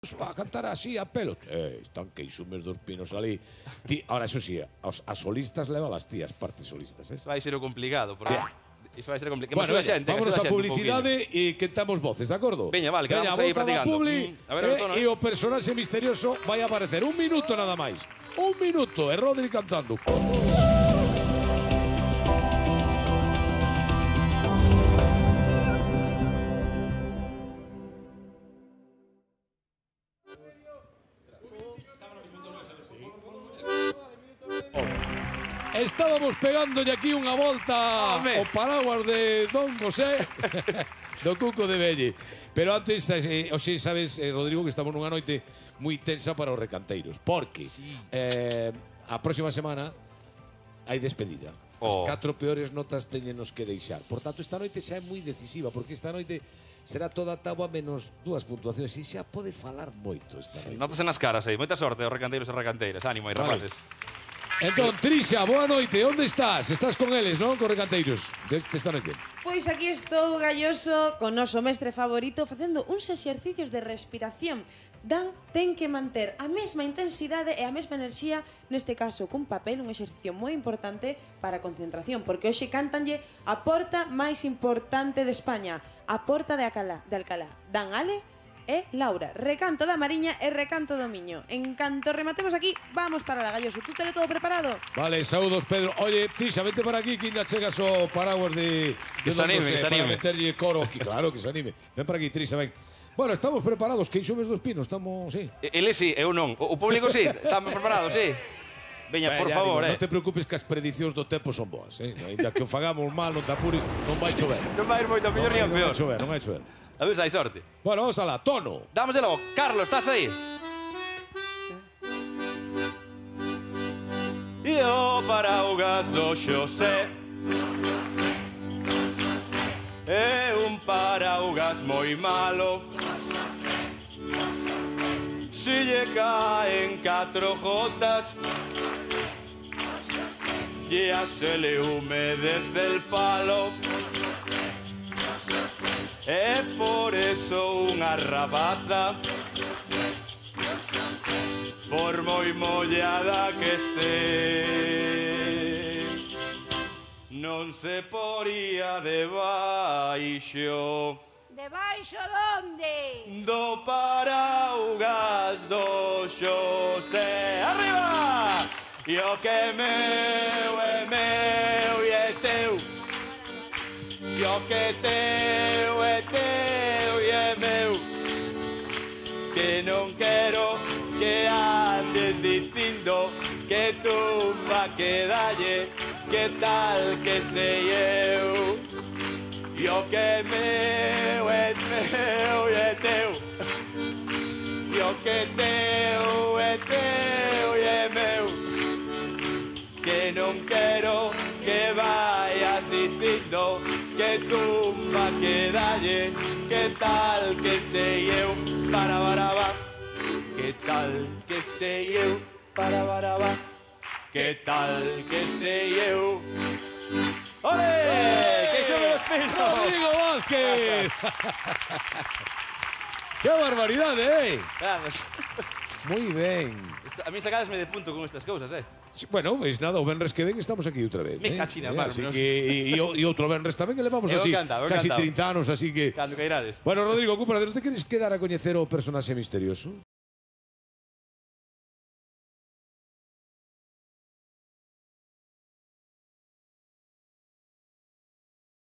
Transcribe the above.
a cantar así a pelo. Están queixumes dos pinos ali. Ahora, eso sí, a solistas leva las tías, partes solistas. Vai ser o complicado, porque... Iso vai ser complicado. Bueno, vámonos a publicidade e quentamos voces, de acordo? Veña, vale, quedamos aí practicando. A ver, e o personaxe misterioso vai aparecer. Un minuto nada máis. Un minuto, e Rodri cantando. Estábamos pegándolle aquí unha volta ao paraguas de Don José do Cuco de Velle. Pero antes, hoxe sabes, Rodrigo, que estamos nunha noite moi tensa para os recanteiros, porque a próxima semana hai despedida. As 4 peores notas teñenos que deixar. Por tanto, esta noite xa é moi decisiva, porque esta noite será toda a táboa menos 2 puntuacións e xa pode falar moito esta noite. Notas nas caras aí. Moita sorte aos recanteiros e recanteiras. Ánimo aí, rapaces. Entón, Trisha, boa noite. Onde estás? Estás con eles, non? Con recanteiros desta noite. Pois aquí estou, Galloso, con noso mestre favorito, facendo uns exercicios de respiración. Dan ten que manter a mesma intensidade e a mesma enerxía, neste caso cun papel, un exercicio moi importante para a concentración, porque hoxe cántanlle a porta máis importante de España, a porta de Alcalá. Dan Ale e Laura, recanto da Mariña e recanto do Miño. En canto rematemos aquí, vamos para la Galloso. Tú telo todo preparado? Vale, saúdos, Pedro. Oye, Trisha, vente para aquí que ainda chegas o paraguas de... Que se anime, que se anime. Para meterlle coro aquí, claro, que se anime. Ven para aquí, Trisha, ven. Bueno, estamos preparados, queixumes dos pinos, estamos, sí. Ele sí, eu non. O público sí, estamos preparados, sí. Veña, por favor, Non te preocupes que as predicións do tempo son boas, Ainda que o fagamos mal, non te apures, non vai chover. Non vai ir moito a mellor ni a peor. Non vai chover. A ver se hai sorte. Bueno, vamos alá, tono. Dámoslle logo. Carlos, estás aí? E o paraugas do Xosé é un paraugas moi malo. Si lle caen 4 gotas e a se le humedece el palo. É por eso unha rabaza, por moi mollada que este, non se poría debaixo. Debaixo donde? Do paraugas do Xosé. Arriba! E o que é meu e é teu. E o que é teu e é meu. Que non quero que andes dicindo que tumba que dalle, que tal que sei eu. E o que é meu e é teu. E o que é teu e é meu. Que non quero que vayas dicindo que tumba que dalle, que tal que sei eu, para barabá. Que tal que sei eu, para barabá. Que tal que sei eu. ¡Ole! ¡Que se me despino! ¡Rodrigo Vázquez! ¡Qué barbaridad, Vamos. Muy bien. A mí sacadesme de punto con estas cousas, Sí, bueno, pois nada, o venres que ven estamos aquí outra vez. Me cachina, vale. Así que, e outro venres tamén que levamos así, casi 30 anos, así que... Cando cairades. Bueno, Rodrigo, ocúpate, non te queres quedar a coñecer o personaxe misterioso?